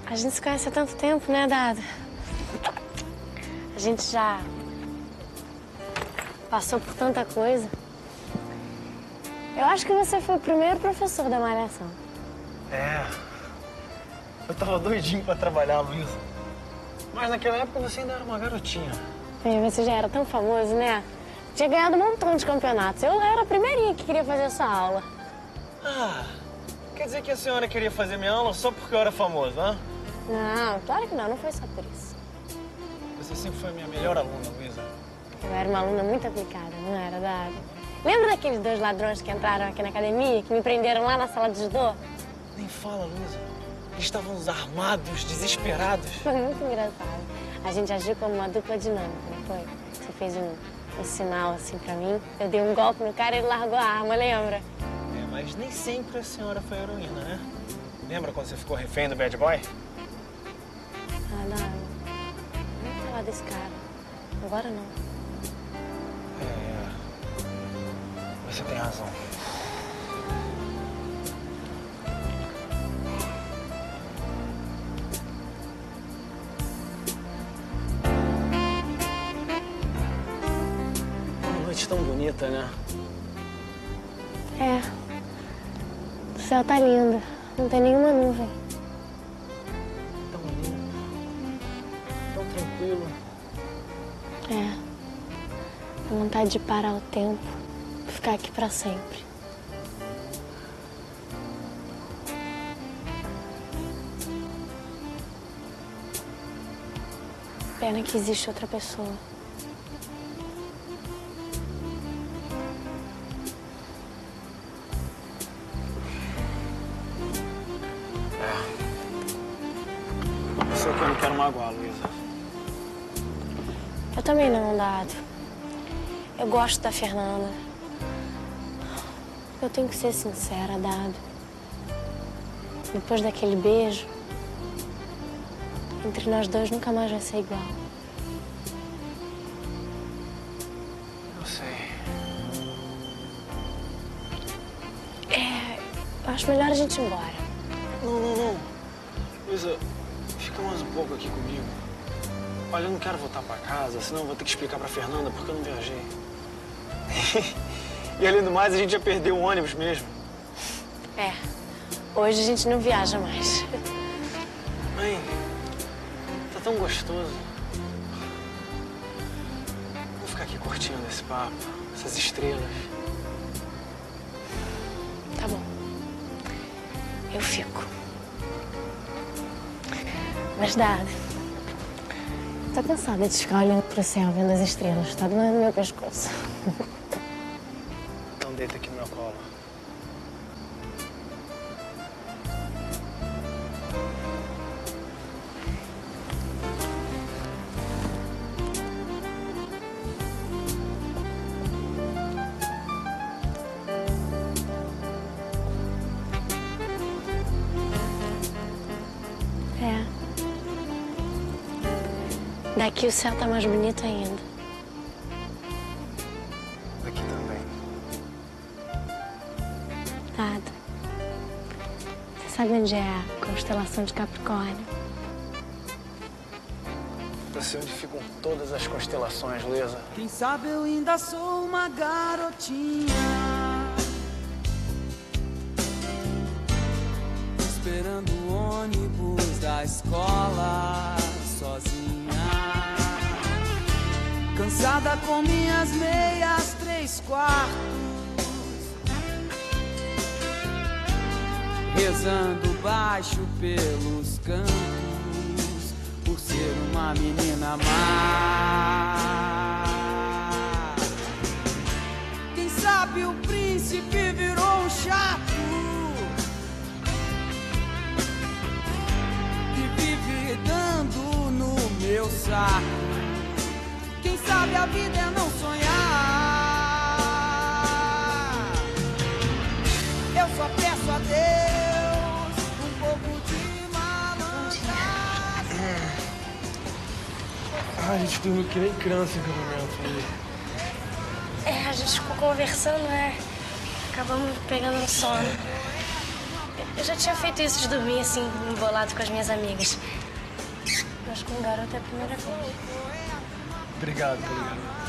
A gente se conhece há tanto tempo, né, Dado? A gente já passou por tanta coisa. Eu acho que você foi o primeiro professor da Malhação. É. Eu tava doidinho pra trabalhar, Luísa. Mas naquela época você ainda era uma garotinha. E você já era tão famoso, né? Tinha ganhado um montão de campeonatos. Eu era a primeirinha que queria fazer essa aula. Ah, quer dizer que a senhora queria fazer minha aula só porque eu era famoso, hã? Não, claro que não. Não foi só por isso. Você sempre foi a minha melhor aluna, Luísa. Eu era uma aluna muito aplicada, não era, Dado? Lembra daqueles 2 ladrões que entraram aqui na academia, que me prenderam lá na sala de judô? Nem fala, Luísa. Eles estavam armados, desesperados. Foi muito engraçado. A gente agiu como uma dupla dinâmica, não foi? Você fez um sinal assim pra mim, eu dei um golpe no cara e ele largou a arma, lembra? É, mas nem sempre a senhora foi heroína, né? Lembra quando você ficou refém do bad boy? Ah, não. Vamos falar desse cara. Agora não. É. Você tem razão. Uma noite tão bonita, né? É. O céu tá lindo. Não tem nenhuma nuvem. Tão lindo. Tão tranquilo. É. Dá vontade de parar o tempo. Ficar aqui pra sempre. Pena que existe outra pessoa. Eu sei que eu não quero magoar, Luísa. Eu também não, Dado. Eu gosto da Fernanda. Eu tenho que ser sincera, Dado. Depois daquele beijo, entre nós dois nunca mais vai ser igual. Eu sei. Eu acho melhor a gente ir embora. Não. Luísa, fica mais um pouco aqui comigo. Olha, eu não quero voltar pra casa, senão eu vou ter que explicar pra Fernanda porque eu não viajei. E além do mais, a gente já perdeu o ônibus mesmo. É. Hoje a gente não viaja mais. Mãe, tá tão gostoso. Vamos ficar aqui curtindo esse papo, essas estrelas. Tá bom. Eu fico. Mas, Dado, tô cansada de ficar olhando pro céu, vendo as estrelas. Tá doendo meu pescoço. Então deita aqui no meu colo. É. Daqui o céu tá mais bonito ainda. Aqui também. Dado. Você sabe onde é a constelação de Capricórnio? Eu sei onde ficam todas as constelações, Luísa. Quem sabe eu ainda sou uma garotinha, esperando o ônibus da escola sozinha, cansada com minhas meias 3/4, rezando baixo pelos cantos, por ser uma menina má. Quem sabe o príncipe virou um chato que vive dando no meu saco. Quem sabe a vida é não sonhar. Eu só peço a Deus um pouco de malandragem. Ah, a gente dormiu que nem criança em casamento. É, a gente ficou conversando, né? Acabamos pegando no sono. Eu já tinha feito isso de dormir assim, embolado com as minhas amigas. Mas com um garoto é a primeira vez. Obrigado, tá ligado?